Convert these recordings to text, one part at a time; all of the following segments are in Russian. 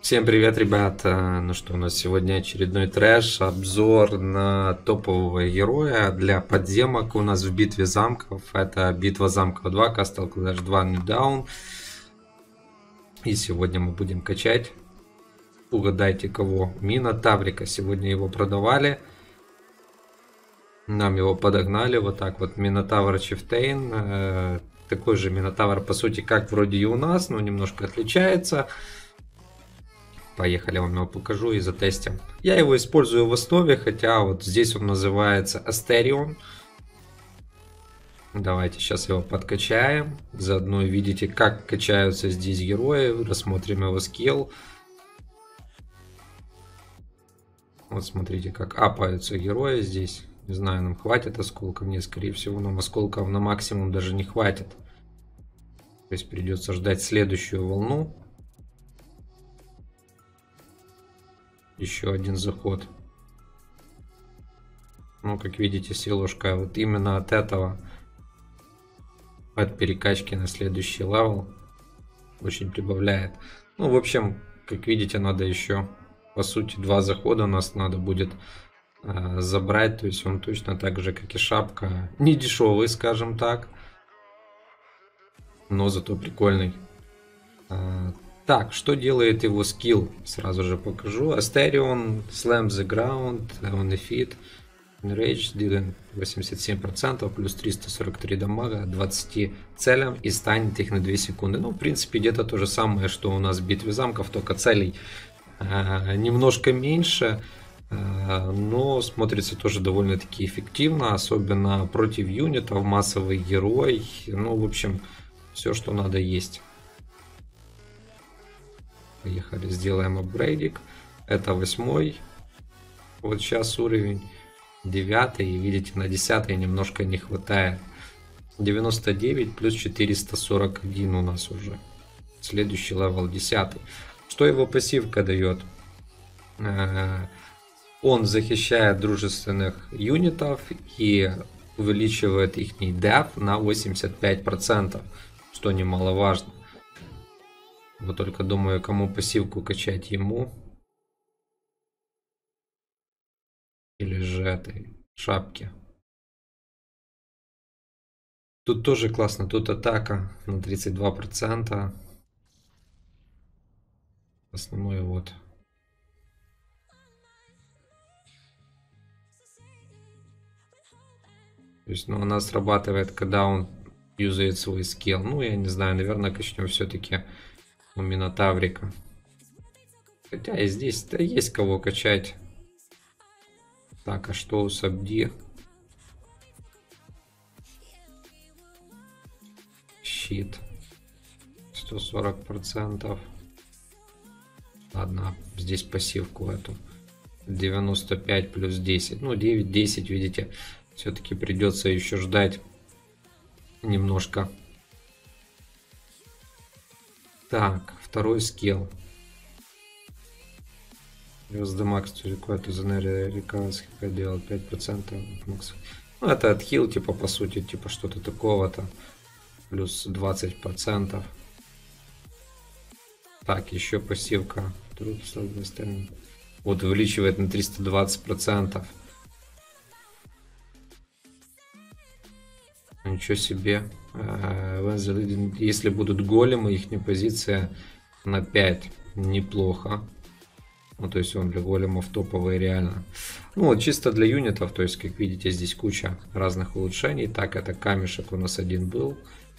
Всем привет, ребята! Ну что, у нас сегодня очередной трэш, обзор на топового героя для подземок у нас в битве замков. Это битва замков 2, Castle Clash 2 New Dawn. И сегодня мы будем качать. Угадайте кого? Минотаврика. Сегодня его продавали. Нам его подогнали. Вот так вот. Минотавр Чифтейн. Такой же Минотавр, по сути, как вроде и у нас, но немножко отличается. Поехали, вам его покажу и затестим. Я его использую в основе, хотя вот здесь он называется Астерион. Давайте сейчас его подкачаем. Заодно видите, как качаются здесь герои. Рассмотрим его скилл. Вот смотрите, как апаются герои здесь. Не знаю, нам хватит осколков. Мне, скорее всего, нам осколков на максимум даже не хватит. То есть придется ждать следующую волну. Еще один заход. Ну, как видите, силушка вот именно от этого, от перекачки на следующий левел, очень прибавляет. Ну, в общем, как видите, надо еще, по сути, 2 захода у нас надо будет забрать. То есть он точно так же, как и шапка, не дешевый, скажем так, но зато прикольный. Так, что делает его скилл? Сразу же покажу. Asterion, Slam the Ground, on the feet, Enrage, dealing 87%, плюс 343 дамага, 20 целям и станет их на 2 секунды. Ну, в принципе, где-то то же самое, что у нас в битве замков, только целей немножко меньше, но смотрится тоже довольно-таки эффективно, особенно против юнитов, массовый герой. Ну, в общем, все, что надо, есть. Поехали, сделаем апгрейдик. Это 8-й. Вот сейчас уровень 9. И видите, на 10 немножко не хватает. 99 плюс 441 у нас уже. Следующий левел 10. Что его пассивка дает? Он защищает дружественных юнитов и увеличивает их деф на 85%. Что немаловажно. Вот только думаю, кому пассивку качать, ему или же этой шапки. Тут тоже классно, тут атака на 32%. Основной вот. То есть, ну, она срабатывает, когда он юзает свой скилл. Ну, я не знаю, наверное, качнем все-таки у Минотаврика. Хотя и здесь-то есть кого качать. Так, а что у Сабди? Щит. 140%. Ладно, здесь пассивку эту. 95 плюс 10. Ну, 9-10, видите. Все-таки придется еще ждать немножко. Так, второй скилл. USD Max to require to generate recurrence делал 5% макс. Ну, это отхил, типа, по сути, типа что-то такого-то. Плюс 20%. Так, еще пассивка. Вот увеличивает на 320%. Ничего себе. Если будут големы, их позиция на 5. Неплохо. Ну, то есть он для големов топовый реально. Ну, вот чисто для юнитов, то есть, как видите, здесь куча разных улучшений. Так, это камешек у нас один был.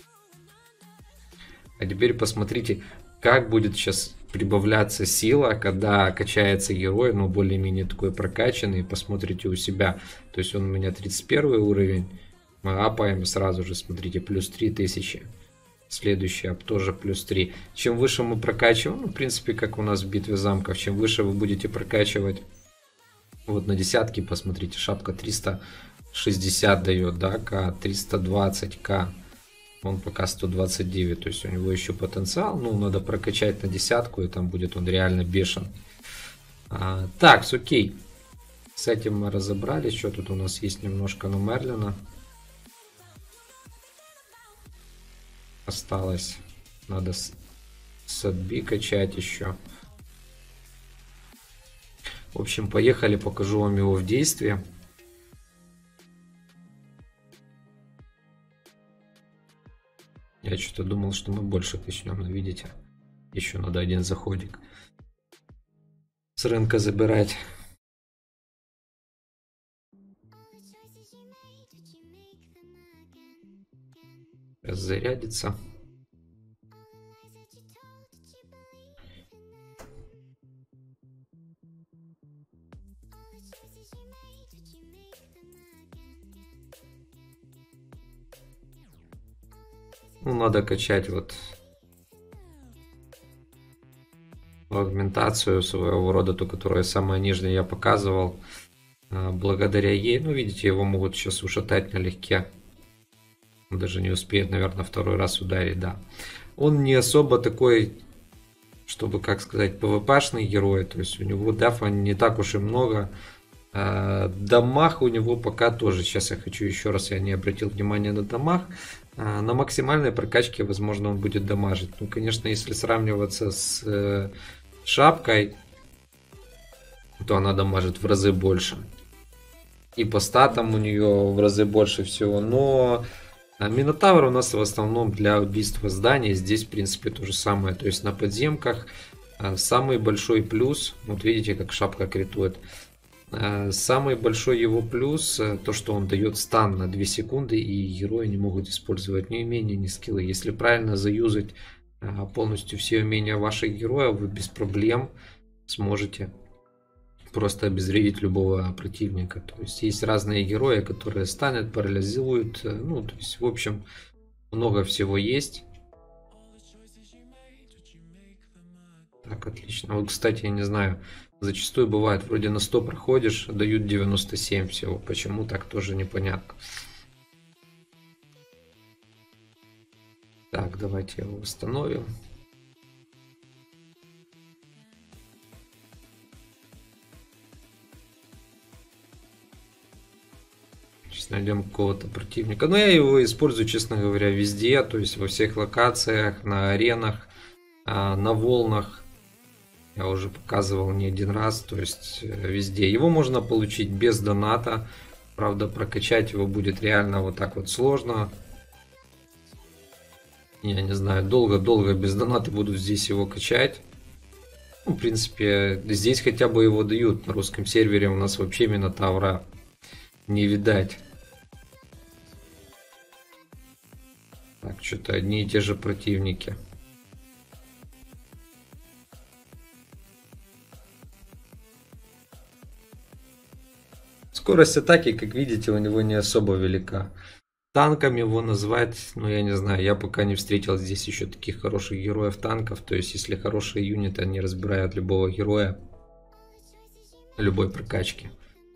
А теперь посмотрите, как будет сейчас прибавляться сила, когда качается герой, но более-менее такой прокачанный. Посмотрите у себя. То есть он у меня 31 уровень. Мы апаем сразу же, смотрите, плюс 3000. Следующий ап тоже плюс 3. Чем выше мы прокачиваем, ну, в принципе, как у нас в битве замков, чем выше вы будете прокачивать, вот на десятки, посмотрите, шапка 360 дает, да, К, 320К, он пока 129, то есть у него еще потенциал, ну, надо прокачать на десятку, и там будет он реально бешен. Так, окей, с этим мы разобрались, что тут у нас есть немножко, ну, Мерлина. Осталось, надо Садби качать еще. В общем, поехали, покажу вам его в действии. Я что-то думал, что мы больше начнем, но видите, еще надо один заходик с рынка забирать. Сейчас зарядится. Ну, надо качать вот агментацию своего рода, ту, которая самая нижняя я показывал. Благодаря ей, ну, видите, его могут сейчас ушатать налегке. Он даже не успеет, наверное, второй раз ударить, да. Он не особо такой, чтобы, как сказать, ПВПшный герой. То есть у него дефа не так уж и много. Дамаг у него пока тоже. Сейчас я хочу еще раз, я не обратил внимания на дамаг. На максимальной прокачке, возможно, он будет дамажить. Ну, конечно, если сравниваться с шапкой, то она дамажит в разы больше. И по статам у нее в разы больше всего. Но Минотавр у нас в основном для убийства зданий. Здесь, в принципе, то же самое. То есть на подземках самый большой плюс, вот видите, как шапка критует. Самый большой его плюс, то что он дает стан на 2 секунды, и герои не могут использовать ни умения, ни скиллы. Если правильно заюзать полностью все умения ваших героев, вы без проблем сможете просто обезвредить любого противника. То есть есть разные герои, которые станут, парализуют. Ну, то есть, в общем, много всего есть. Так, отлично. Вот, кстати, я не знаю, зачастую бывает, вроде на 100 проходишь, дают 97 всего. Почему так, тоже непонятно. Так, давайте его восстановим. Сейчас найдем какого-то противника. Но я его использую, честно говоря, везде. То есть во всех локациях, на аренах, на волнах. Я уже показывал не один раз. То есть везде. Его можно получить без доната. Правда, прокачать его будет реально вот так вот сложно. Я не знаю, долго-долго без доната будут здесь его качать. Ну, в принципе, здесь хотя бы его дают. На русском сервере у нас вообще Минотавра не видать. Так, что-то одни и те же противники. Скорость атаки, как видите, у него не особо велика. Танком его назвать, ну я не знаю, я пока не встретил здесь еще таких хороших героев танков. То есть, если хорошие юниты, они разбирают любого героя любой прокачки.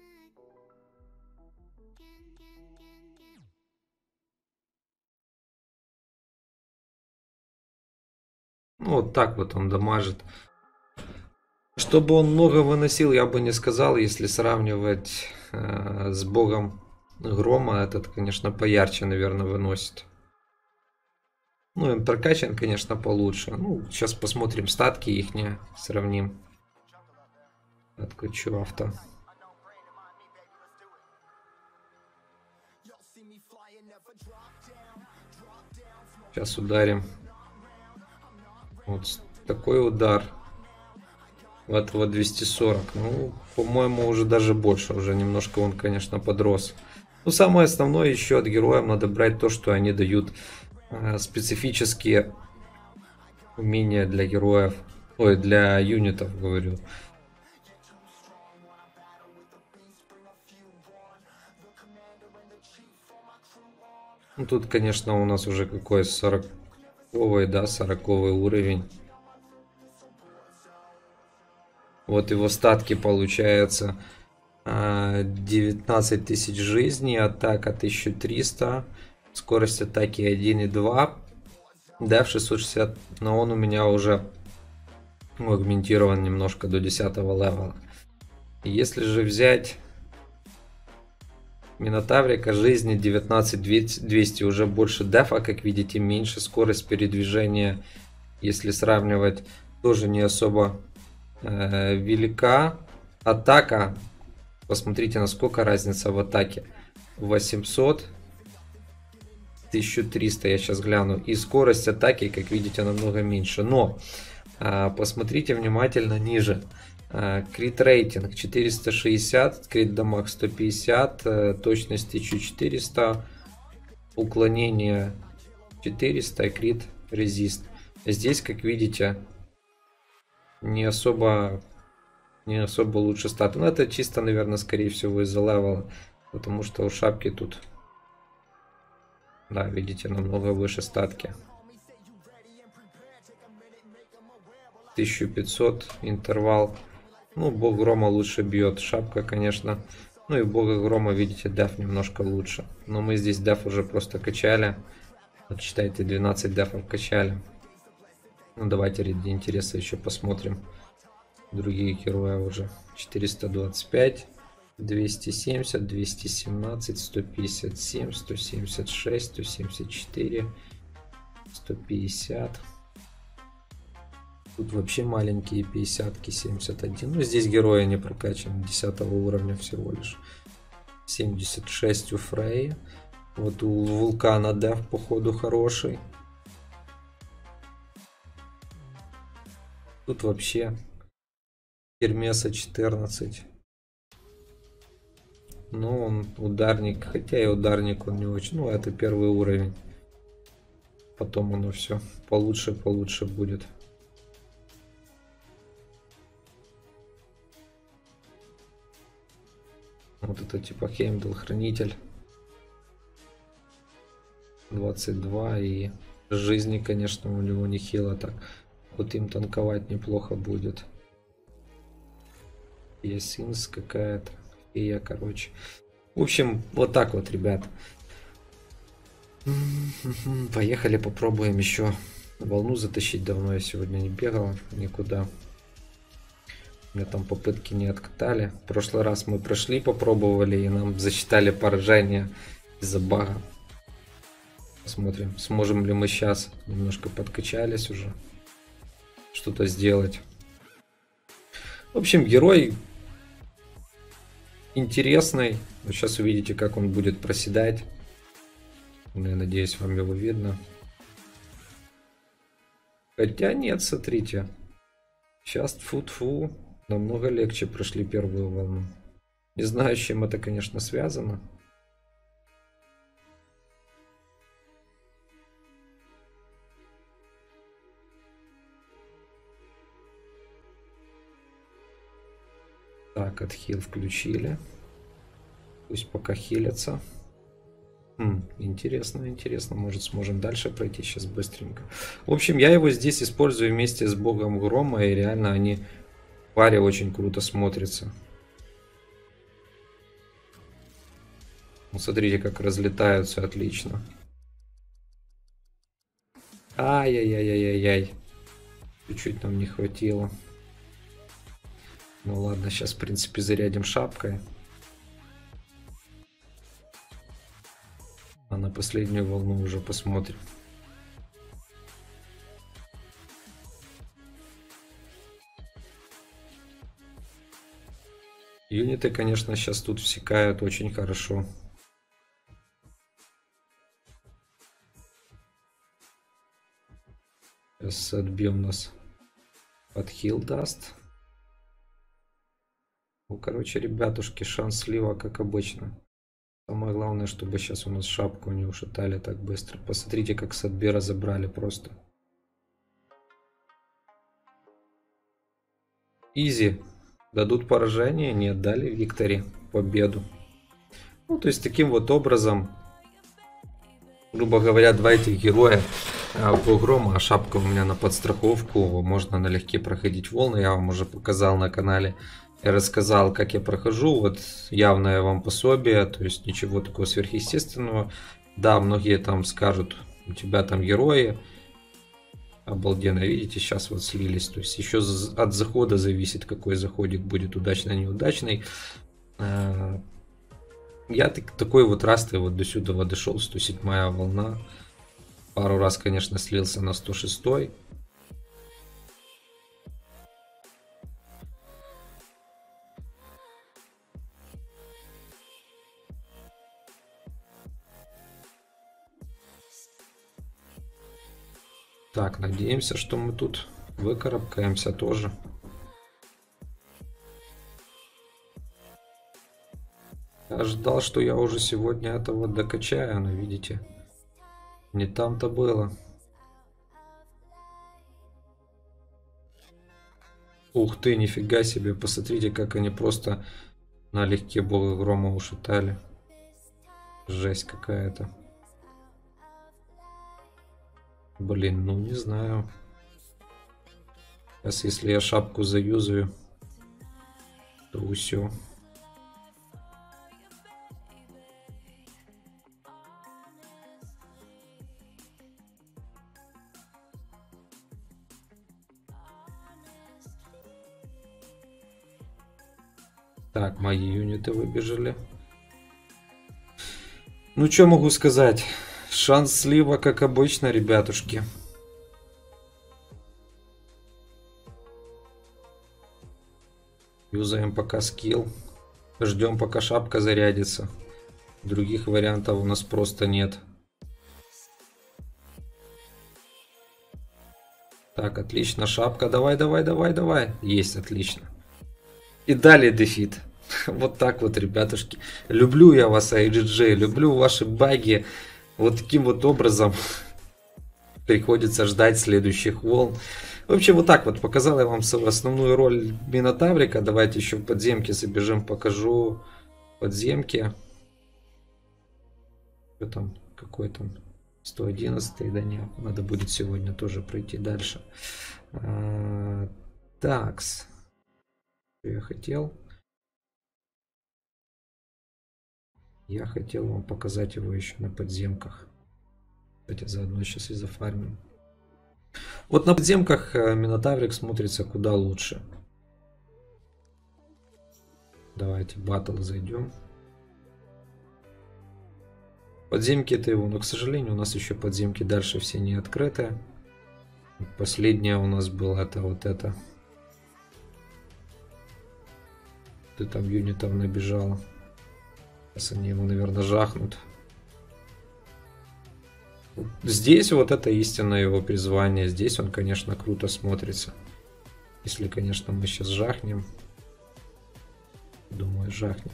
Ну, вот так вот он дамажит. Чтобы он много выносил, я бы не сказал. Если сравнивать с богом грома, этот, конечно, поярче, наверное, выносит. Ну, и прокачан, конечно, получше. Ну, сейчас посмотрим статки их, сравним. Отключу авто. Сейчас ударим. Вот такой удар. Вот 240. Ну, по-моему, уже даже больше. Уже немножко он, конечно, подрос. Но самое основное еще от героев надо брать то, что они дают специфические умения для героев. Ой, для юнитов, говорю. Ну, тут, конечно, у нас уже какой 40-й, да, 40-й уровень. Вот его статки получается 19 тысяч жизней, атака 1300, скорость атаки 1,2, деф 660, но он у меня уже агментирован немножко до 10 левела. Если же взять Минотаврика, жизни 19200, уже больше дефа, как видите, меньше скорость передвижения, если сравнивать, тоже не особо велика. Атака. Посмотрите, насколько разница в атаке. 800, 1300, я сейчас гляну. И скорость атаки, как видите, намного меньше. Но посмотрите внимательно ниже. Крит рейтинг 460, крит дамаг 150, точность 1400, уклонение 400 и крит резист. Здесь, как видите, не особо лучше статы. Но это чисто, наверное, скорее всего из-за левела. Потому что у шапки тут, да, видите, намного выше статки. 1500 интервал. Ну, бог грома лучше бьет. Шапка, конечно. Ну и бога грома, видите, деф немножко лучше. Но мы здесь деф уже просто качали. Вот считайте, 12 дефов качали. Ну, давайте ради интереса еще посмотрим другие герои уже. 425, 270, 217, 157, 176, 174, 150. Тут вообще маленькие 50-ки, 71. Ну, здесь герои не прокачаны 10 уровня всего лишь. 76 у Фрей. Вот у Вулкана деф, походу, хороший. Тут вообще Гермеса 14. Ну, он ударник. Хотя и ударник он не очень. Ну, это первый уровень. Потом оно все получше будет. Вот это типа Хеймдал хранитель. 22 и жизни, конечно, у него нехило так. Вот им танковать неплохо будет. Ясинс какая-то. Фея, короче. В общем, вот так вот, ребят. Поехали, попробуем еще волну затащить. Давно я сегодня не бегал никуда. У меня там попытки не откатали. В прошлый раз мы прошли, попробовали, и нам засчитали поражение из-за бага. Посмотрим, сможем ли мы сейчас. Немножко подкачались уже. Что-то сделать. В общем, герой интересный. Вы сейчас увидите, как он будет проседать. Я надеюсь, вам его видно. Хотя нет, смотрите. Сейчас тфу-тфу. Намного легче прошли первую волну. Не знаю, с чем это, конечно, связано. Так, отхил включили. Пусть пока хилятся. Интересно, интересно. Может, сможем дальше пройти сейчас быстренько. В общем, я его здесь использую вместе с богом грома. И реально они в паре очень круто смотрятся. Ну, смотрите, как разлетаются отлично. Ай-яй-яй-яй-яй. Чуть-чуть нам не хватило. Ну ладно, сейчас, в принципе, зарядим шапкой. А на последнюю волну уже посмотрим. Юниты, конечно, сейчас тут всекают очень хорошо. Сейчас отбьем нас. Подхил даст. Ну, короче, ребятушки, шанс слива, как обычно. Самое главное, чтобы сейчас у нас шапку не ушатали так быстро. Посмотрите, как с отбира забрали просто. Изи. Дадут поражение? Нет, дали Викторе победу. Ну, то есть, таким вот образом, грубо говоря, два этих героя по грома, а шапка у меня на подстраховку. Можно налегке проходить волны. Я вам уже показал на канале. Я рассказал, как я прохожу. Вот явное вам пособие. То есть ничего такого сверхъестественного. Да, многие там скажут, у тебя там герои. Обалденно, видите, сейчас вот слились. То есть еще от захода зависит, какой заходик будет, удачный, неудачный. Я такой вот раз вот до сюда дошел, 107-я волна. Пару раз, конечно, слился на 106-й. Так, надеемся, что мы тут выкарабкаемся тоже. Я ждал, что я уже сегодня этого докачаю, но видите, не там-то было. Ух ты, нифига себе, посмотрите, как они просто налегке бога грома ушатали. Жесть какая-то. Блин, ну не знаю. Сейчас, если я шапку заюзаю, то все. Так, мои юниты выбежали. Ну, что могу сказать? Шанс слива, как обычно, ребятушки. Юзаем пока скилл. Ждем, пока шапка зарядится. Других вариантов у нас просто нет. Так, отлично, шапка. Давай, давай, давай, давай. Есть, отлично. И далее дефит. Вот так вот, ребятушки. Люблю я вас, IGG. Люблю ваши баги. Вот таким вот образом приходится ждать следующих волн. В общем, вот так вот показал я вам свою основную роль Минотаврика. Давайте еще в подземки забежим, покажу подземки. Что там, какой там 111, да нет, надо будет сегодня тоже пройти дальше. Такс. Что я хотел? Я хотел вам показать его еще на подземках. Кстати, заодно сейчас и зафармим. Вот на подземках Минотаврик смотрится куда лучше. Давайте в батл зайдем. Подземки это его, но, к сожалению, у нас еще подземки дальше все не открыты. Последняя у нас была это вот это. Ты там юнитов набежала. Сейчас они его, наверное, жахнут. Здесь вот это истинное его призвание. Здесь он, конечно, круто смотрится. Если, конечно, мы сейчас жахнем. Думаю, жахнем.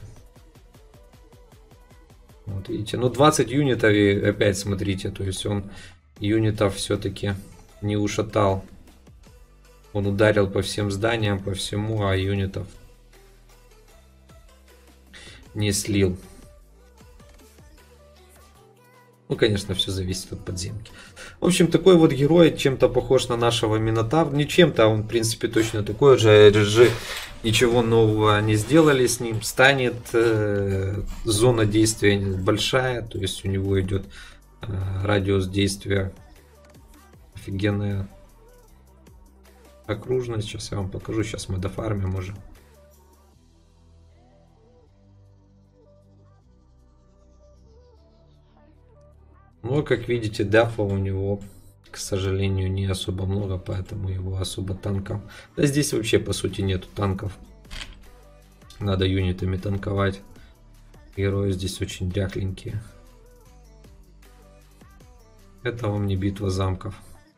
Вот видите, ну 20 юнитов и опять смотрите, то есть он юнитов все-таки не ушатал. Он ударил по всем зданиям, по всему, а юнитов не слил. Ну, конечно, все зависит от подземки. В общем, такой вот герой чем-то похож на нашего Минотавра. Не чем-то, он, в принципе, точно такой же. RG ничего нового не сделали с ним. Станет зона действия большая, то есть у него идет радиус действия офигенная окружность. Сейчас я вам покажу. Сейчас мы дофармим уже. Но, как видите, дафа у него, к сожалению, не особо много, поэтому его особо танком... Да здесь вообще, по сути, нету танков. Надо юнитами танковать. Герои здесь очень дряхленькие. Это вам не битва замков.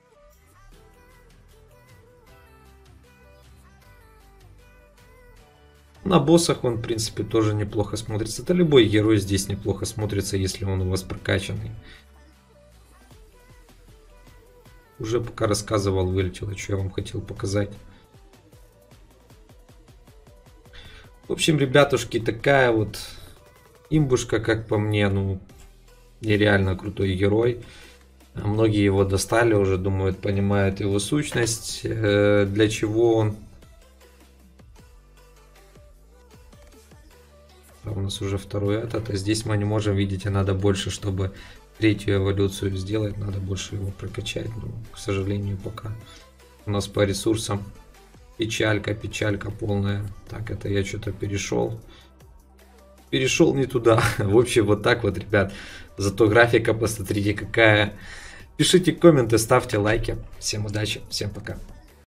На боссах он, в принципе, тоже неплохо смотрится. Это любой герой здесь неплохо смотрится, если он у вас прокачанный. Уже пока рассказывал, вылетело, что я вам хотел показать. В общем, ребятушки, такая вот имбушка, как по мне, ну, нереально крутой герой. Многие его достали уже, думают, понимают его сущность, для чего он. А у нас уже второй этот, а здесь мы не можем, видите, надо больше, чтобы третью эволюцию сделать, надо больше его прокачать, но, к сожалению, пока у нас по ресурсам печалька полная. Так, это я что-то перешел не туда. В общем, вот так вот, ребят. Зато графика, посмотрите, какая. Пишите комменты, ставьте лайки. Всем удачи, всем пока.